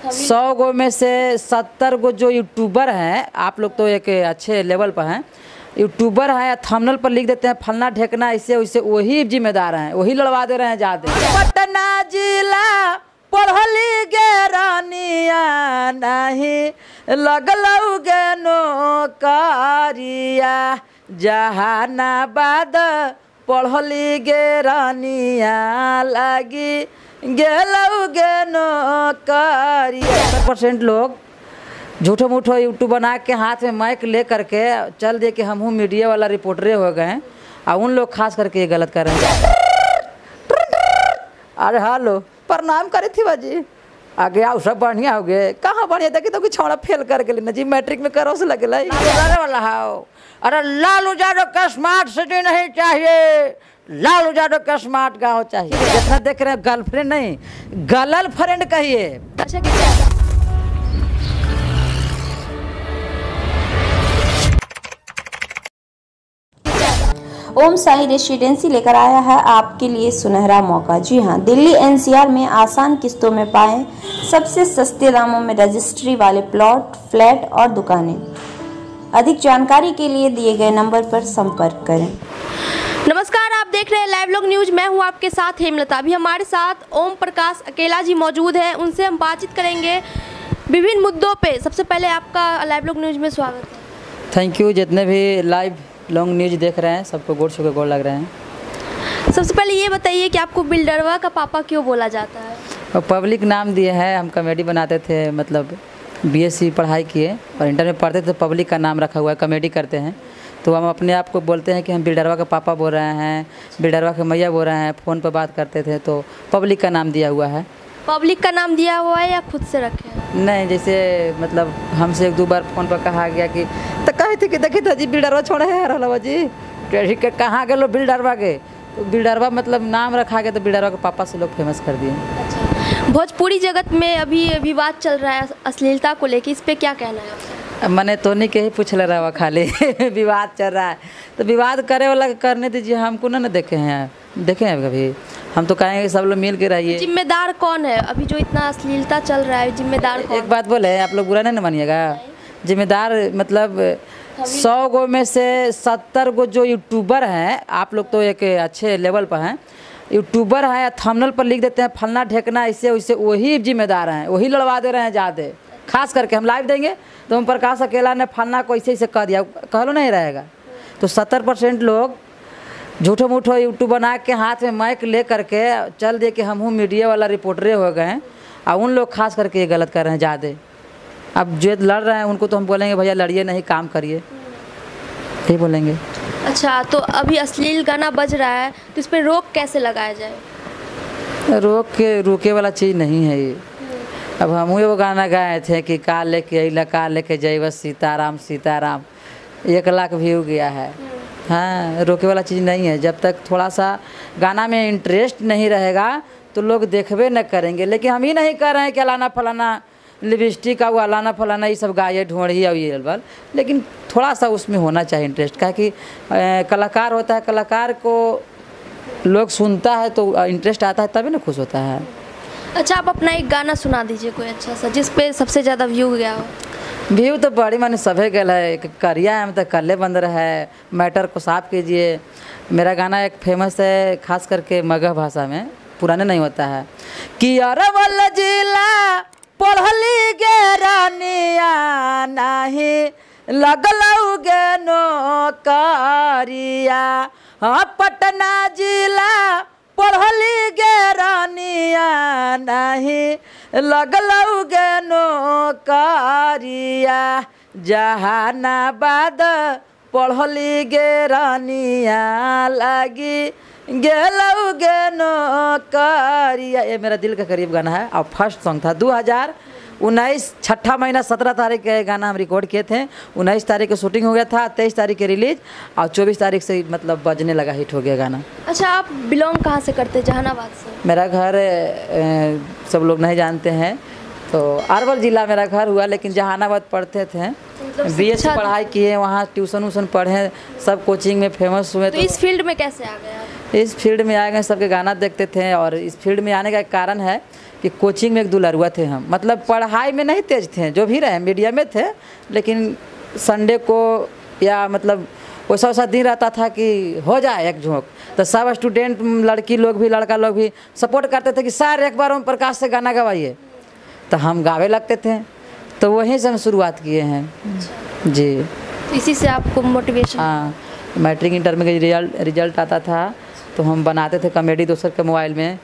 100 गो में से 70 गो जो यूट्यूबर हैं, आप लोग तो एक अच्छे लेवल पर हैं, यूट्यूबर हैं या थंबनेल पर लिख देते हैं फलना ढेकना, इससे वैसे वही जिम्मेदार हैं, वही लड़वा दे रहे हैं ज़्यादा। पटना जिला पढ़ली गे रानिया नहीं लगलऊ गे नौकरिया, जहानाबाद पढ़ली गे रानिया लगी गेलऊ गे नौकरिया। 70% लोग झूठो मूठो यूट्यूब बना के हाथ में माइक ले करके चल दे कि हम हूँ मीडिया वाला रिपोर्टरे हो गए हैं, और उन लोग खास करके ये गलत कर रहे हैं। अरे हेलो प्रणाम करे थी बाजी, आगे आओ सब बढ़िया हो गए। कहाँ बढ़िया देखी तो छौड़ा फेल कर गए ना जी, मैट्रिक में करो से लगे वाला हाओ। अरे लालू यादव का स्मार्ट सिटी नहीं चाहिए, लालू यादव का स्मार्ट गाँव चाहिए। जितना देख रहे हैं गर्लफ्रेंड नहीं गलल फ्रेंड कहिए। अच्छा ओम साई रेसिडेंसी लेकर आया है आपके लिए सुनहरा मौका। जी हां, दिल्ली एनसीआर में आसान किस्तों में पाएं सबसे सस्ते दामों में रजिस्ट्री वाले प्लॉट, फ्लैट और दुकानें। अधिक जानकारी के लिए दिए गए नंबर पर संपर्क करें। नमस्कार, आप देख रहे हैं लाइव लोग न्यूज। मैं हूं आपके साथ हेमलता। अभी हमारे साथ ओम प्रकाश अकेला जी मौजूद हैं, उनसे हम बातचीत करेंगे विभिन्न मुद्दों पे। सबसे पहले आपका लाइव लोग न्यूज में स्वागत है। Thank you. जितने भी लाइव लॉन्ग न्यूज देख रहे हैं सबको गोड़ छू के गोड़ लग रहे हैं। सबसे पहले ये बताइए कि आपको बिल्डरवा का पापा क्यों बोला जाता है? और पब्लिक नाम दिए हैं, हम कॉमेडी बनाते थे, मतलब बीएससी पढ़ाई किए और इंटर में पढ़ते थे, पब्लिक का नाम रखा हुआ है, कॉमेडी करते हैं, तो हम अपने आप को बोलते हैं कि हम बिल्डरवा का पापा बोल रहे हैं, बिल्डरवा के मैया बोल रहे हैं। फ़ोन पर बात करते थे तो पब्लिक का नाम दिया हुआ है। पब्लिक का नाम दिया हुआ है या खुद से रखे हैं? नहीं, जैसे मतलब हमसे 1-2 बार फ़ोन पर कहा गया कि तो कहे थे कि देखी था जी बिल्डरवा छोड़े है रहा जी, ठीक है कहाँ गए लो बिल्डरवा के, तो बिल्डरवा मतलब नाम रखा गया तो बिल्डरवा के पापा से लोग फेमस कर दिए। अच्छा, भोजपुरी जगत में अभी विवाद चल रहा है अश्लीलता को लेकर, इस पर क्या कहना है आपका? मैंने तो नहीं के ही पूछ ले रहा हुआ खाली विवाद चल रहा है तो विवाद करे वाला करने दीजिए, हमको ना देखे हैं, देखे हैं कभी? हम तो कहेंगे सब लोग मिल के रहिए। जिम्मेदार कौन है अभी जो इतना अश्लीलता चल रहा है? जिम्मेदार कौन? एक बात बोले, आप लोग बुरा नहीं मानिएगा। जिम्मेदार मतलब 100 गो में से 70 गो जो यूट्यूबर हैं, आप लोग तो एक अच्छे लेवल पर हैं, यूट्यूबर हैं या थंबनेल पर लिख देते हैं फलना ढेकना, इससे वैसे वही जिम्मेदार हैं, वही लड़वा दे रहे हैं ज़्यादा। खास करके हम लाइव देंगे तो ओम प्रकाश अकेला ने फलना को ऐसे ऐसे कह दिया, कहलो नहीं रहेगा। तो 70% लोग झूठो मूठो यूट्यूब बना के हाथ में माइक ले करके चल दे कि हम हूँ मीडिया वाला रिपोर्टरे हो गए हैं, और उन लोग खास करके ये गलत कर रहे हैं ज़्यादा। अब जो लड़ रहे हैं उनको तो हम बोलेंगे भैया लड़िए नहीं, काम करिए, यही बोलेंगे। अच्छा, तो अभी अश्लील गाना बज रहा है तो इस पर रोक कैसे लगाया जाए? रोके वाला चीज़ नहीं है ये। अब हम वो गाना गाए थे कि का लेके अला का लेके जय सीताराम सीताराम, 1 लाख व्यू गया है। हाँ, रोके वाला चीज़ नहीं है। जब तक थोड़ा सा गाना में इंटरेस्ट नहीं रहेगा तो लोग देखबे न करेंगे। लेकिन हम ही नहीं कर रहे हैं कि अलाना फलाना लिपस्टिक का वो अलाना फलाना ये सब गाये ढूंढी और ये बल, लेकिन थोड़ा सा उसमें होना चाहिए इंटरेस्ट का, कि कलाकार होता है, कलाकार को लोग सुनता है तो इंटरेस्ट आता है तभी ना खुश होता है। अच्छा, आप अपना एक गाना सुना दीजिए कोई अच्छा सा जिस पे सबसे ज़्यादा व्यू गया हो। व्यू तो बड़ी माने सभे गल है, करिया है मतलब कल्ले बंद रहा है, मैटर को साफ कीजिए। मेरा गाना एक फेमस है खास करके मगह भाषा में, पुराने नहीं होता है कि अरवल जिला पढ़ली गे रानिया नहीं लगलऊ गे नौकरिया, हाँ पटना जिला पढ़ली गे रानिया नहीं लगलऊ गे नौकरिया, जहानाबाद पढ़ली गे रानिया लगी गेलऊ गे नौकरिया। ये मेरा दिल के करीब गाना है और फर्स्ट सॉन्ग था 2019 छठा महीना 17 तारीख के गाना हम रिकॉर्ड किए थे। 19 तारीख को शूटिंग हो गया था, 23 तारीख के रिलीज और 24 तारीख से मतलब बजने लगा, हिट हो गया गाना। अच्छा, आप बिलोंग कहाँ से करते हैं? जहानाबाद से। मेरा घर सब लोग नहीं जानते हैं तो अरवल ज़िला मेरा घर हुआ, लेकिन जहानाबाद पढ़ते थे, बीएससी पढ़ाई किए, वहाँ ट्यूशन व्यूशन पढ़े, सब कोचिंग में फेमस हुए। तो इस फील्ड में कैसे आ गए आप? इस फील्ड में आ गए, सबके गाना देखते थे और इस फील्ड में आने का एक कारण है कि कोचिंग में एक दुलरुआ थे हम, मतलब पढ़ाई में नहीं तेज थे, जो भी रहे मीडियम में थे, लेकिन संडे को या मतलब वैसा वैसा दिन रहता था कि हो जाए एक झोंक, तो सब स्टूडेंट लड़की लोग भी लड़का लोग भी सपोर्ट करते थे कि सर एक बार ओम प्रकाश से गाना गवाइए, तो हम गावे लगते थे। तो वहीं से हम शुरुआत किए हैं जी। इसी से आपको मोटिवेशन? हाँ, मैट्रिक इंटर में रिजल्ट आता था तो हम बनाते थे कॉमेडी दोसर के मोबाइल में,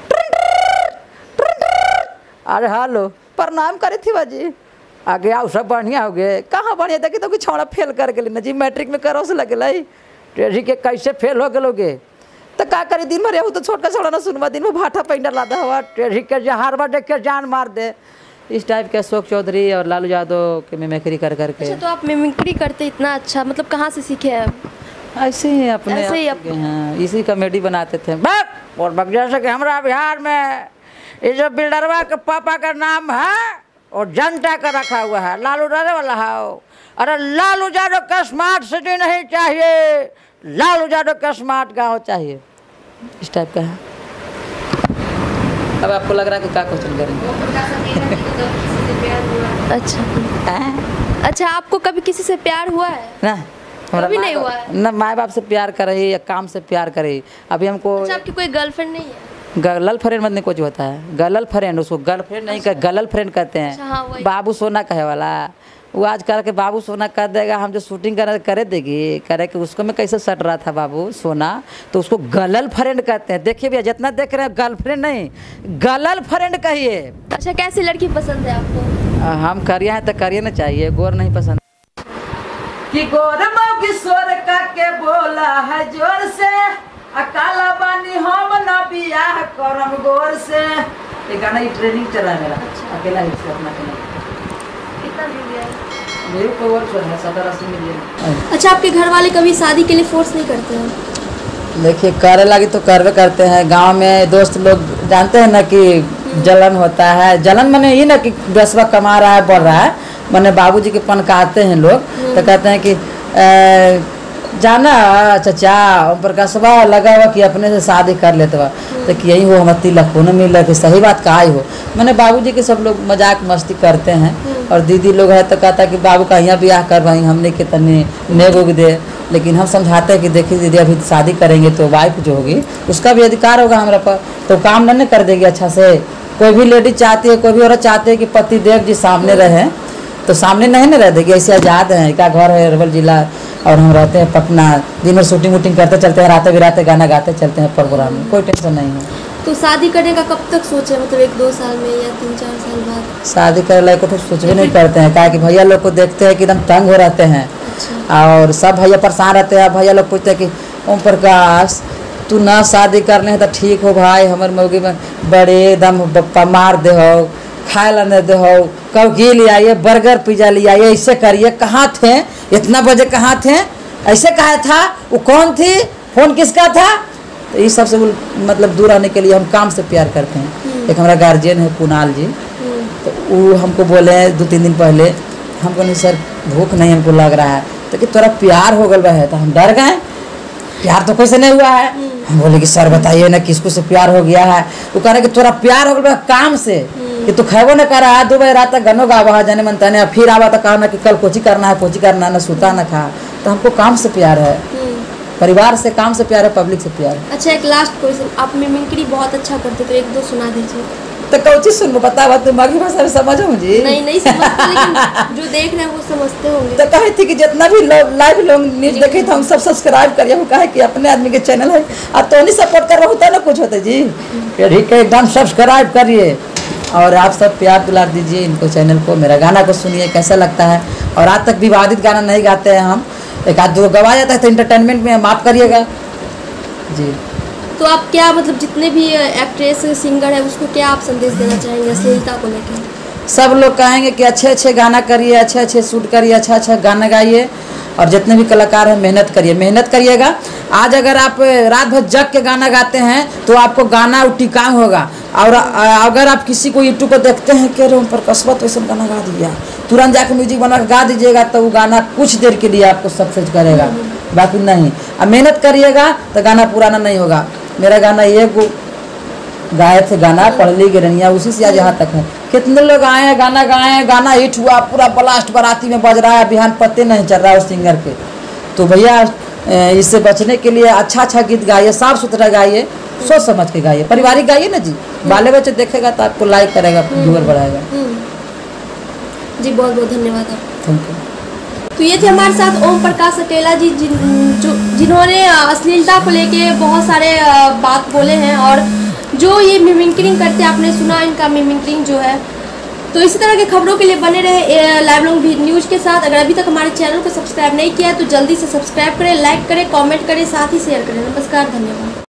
अरे हेलो प्रणाम करे थी बाजी, आगे आओ सब बढ़िया हो गए, कहाँ बढ़िया था कि तो छौड़ा फेल कर गए ना जी, मैट्रिक में करो से लगे ट्रेजी के कैसे फेल हो गए, तो का करी दिन भर रहू तो छोटका छोड़ा ना सुनवा, दिन में भाटा पैंडा लादा हुआ ट्रेजी के हारवा देख के जान मार दे, इस टाइप के अशोक चौधरी और लालू यादव के मिमिक्री कर करके। अच्छा, तो आप मिमिक्री करते इतना अच्छा, मतलब कहाँ से सीखे हैं? ऐसे ही अपने ऐसे ही आप हाँ, इसी कॉमेडी बनाते थे बस। और जैसे कि हमारा बिहार में ये जो बिल्डरवा के पापा का नाम है और जनता का रखा हुआ है लालू यादव वाला है, अरे लालू यादव का स्मार्ट सिटी नहीं चाहिए, लालू यादव का स्मार्ट गाँव चाहिए, इस टाइप का है। अब आपको लग रहा है कि क्या क्वेश्चन करेंगे? अच्छा, आपको कभी किसी से प्यार हुआ है? ना, कभी नहीं हुआ है? ना माँ बाप से प्यार करे या काम से प्यार करे। अभी हमको अच्छा, आपकी कोई गर्लफ्रेंड नहीं है? गलल फ्रेंड मतलब कुछ होता है, गलल फ्रेंड, उसको गर्लफ्रेंड नहीं कर गलल फ्रेंड कहते हैं। अच्छा, हाँ, वही। बाबू सोना कहे वाला वो आज करके बाबू सोना कर देगा, हम जो शूटिंग करे देगी करे कि उसको में कैसे सट रहा था बाबू सोना, तो उसको गलल फ्रेंड कहते हैं। देखिए भैया जितना देख रहे हैं गर्लफ्रेंड नहीं गलल फ्रेंड कहिए। अच्छा, कैसी लड़की पसंद है आपको? हम करिया है तो करिए ना चाहिए, गोर नहीं पसंद कि गोर मौकी स्वर का के बोला है जोर से, अकाला बानी हम ना बियाह करम गोर से। ये गाना ही ट्रेनिंग चला है मेरा। अच्छा। अकेला ही से अपना कितना व्यू गया है? मेरे को और सुन है 70-80 मिलियन। अच्छा, आपके घर वाले कभी शादी के लिए फोर्स नहीं करते हैं? देखिए करे लगी तो करवे करते हैं, गांव में दोस्त लोग जानते हैं ना कि जलन होता है, जलन मैंने ये ना कि दसवा कमा रहा है बढ़ रहा है, मैंने बाबूजी के पनकाते हैं लोग, तो कहते हैं कि जाना चचा ओम प्रकाशवा लगा हुआ कि अपने से शादी कर लेते हुआ, तो कि यही हो हमारे तिलक हो न मिल कि सही बात कहा ही हो। मैंने बाबूजी के सब लोग मजाक मस्ती करते हैं, और दीदी लोग है तो कहता है कि बाबू का यहाँ ब्याह कर भाई हमने के तने नेगोग दे, लेकिन हम समझाते हैं कि देखिए दीदी अभी शादी करेंगे तो वाइफ जो होगी उसका भी अधिकार होगा हमारे पर, तो काम नहीं कर देगी अच्छा से। कोई भी लेडीज चाहती है, कोई भी औरत चाहती है कि पति देव जी सामने रहे, तो सामने नहीं ना रह देगी, ऐसे आज़ाद हैं। क्या घर है अरवल जिला और हम रहते हैं पटना, दिन में शूटिंग वूटिंग करते चलते हैं, रातें बिराते गाना गाते चलते हैं प्रोग्राम में, कोई टेंशन नहीं है। तो शादी करने का कब तक सोचे, मतलब 1-2 साल में या 3-4 साल बाद? शादी करे लायक को तो सोच भी नहीं करते हैं, क्या कि भैया लोग को देखते हैं कि एकदम तंग हो रहते हैं। अच्छा। और सब भैया परेशान रहते हैं, भैया लोग पूछते हैं कि ओम प्रकाश तू ना शादी करने है तो ठीक हो भाई, हमारे मौगी में बड़े एकदम मार दे हो, खाए लाने दे हो, कब घी ले आइए, बर्गर पिज्जा ले आइए, ऐसे करिए। कहाँ थे इतना बजे, कहाँ थे, ऐसे कहा था, वो कौन थी, फोन किसका था। तो इस सबसे मतलब दूर आने के लिए हम काम से प्यार करते हैं। एक हमारा गार्जियन है कुणाल जी, तो वो हमको बोले 2-3 दिन पहले, हमको नहीं सर भूख नहीं हमको लग रहा है, तो कि तोरा प्यार हो गया है, तो हम डर गए, प्यार तो कैसे नहीं हुआ है। हम बोले कि सर बताइए ना किसको से प्यार हो गया है। वो कह रहे कि तोरा प्यार हो गया काम से, कि तू खेबो न कर रहा 2 बजे रात तक गनो गावा जाने मनता नहीं, फिर आवा तो कहा ना कि कल कोची करना है, कोची करना ना सूता ना खा। तो हमको काम से प्यार है, परिवार से, काम से प्यार है, पब्लिक से प्यार है। अच्छा, एक लास्ट क्वेश्चन, आप मिमिक्री बहुत अच्छा करते तो 1-2 सुना दीजिए। तो कौची सुन बता दिमागी भाषा में समझो मुझे। नहीं समझते, लेकिन जो देख रहे हैं वो समझते होंगे। तो कहे थी कि जितना भी लाइव लोग न्यूज देखे तो हम सब सब्सक्राइब करिए, वो कहे कि अपने आदमी के चैनल है और तो नहीं सपोर्ट कर रहा होता ना कुछ होता जी, ठीक है एकदम सब्सक्राइब करिए और आप सब प्यार दुलार दीजिए इनको चैनल को, मेरा गाना को सुनिए कैसा लगता है। और आज तक विवादित गाना नहीं गाते हैं हम, 1-2 गवा जाता है तो इंटरटेनमेंट में माफ़ करिएगा जी। तो आप क्या मतलब जितने भी एक्ट्रेस सिंगर है उसको क्या आप संदेश देना चाहेंगे अश्लीलता को लेकर? सब लोग कहेंगे कि अच्छे गाना करिए, अच्छे शूट करिए, अच्छा गाना गाइए, और जितने भी कलाकार हैं मेहनत करिएगा। आज अगर आप रात भर जग के गाना गाते हैं तो आपको गाना टिकाऊ होगा, और अगर आप किसी को यूट्यूब पर देखते हैं कि ओम प्रकाशवा तो ऐसा गाना गा दिया, तुरंत जाकर म्यूजिक बना गा दीजिएगा, तो वो गाना कुछ देर के लिए आपको सक्सेस करेगा, बाकी नहीं। अब मेहनत करिएगा तो गाना पुराना नहीं होगा। मेरा गाना गाए थे गाना पढ़ ली गिरनिया, उसी से आज यहाँ तक है। कितने लोग आए हैं गाना गाए हैं, गाना हिट हुआ, पूरा ब्लास्ट बाराती में बज रहा है, बिहान पत्ते नहीं चल रहा है उस सिंगर के। तो भैया इससे बचने के लिए अच्छा गीत गाइए, साफ सुथरा गाइए, सोच समझ के गाइए, पारिवारिक गाइए ना जी। बाले बच्चे देखेगा तो आपको लाइक करेगा, व्यूअर बढ़ाएगा। जी बहुत बहुत धन्यवाद आपका। Thank you. तो ये थे हमारे साथ ओम प्रकाश अकेला जी, जिन्होंने अश्लीलता को लेके बहुत सारे बात बोले हैं, और जो ये मिमिक्रिंग करते हैं, आपने सुना इनका मिमिक्रिंग जो है। तो इसी तरह के खबरों के लिए बने रहे लाइव लोग न्यूज़ के साथ। अगर अभी तक हमारे चैनल को सब्सक्राइब नहीं किया है तो जल्दी से सब्सक्राइब करें, लाइक करें, कमेंट करें, साथ ही शेयर करें। नमस्कार, धन्यवाद।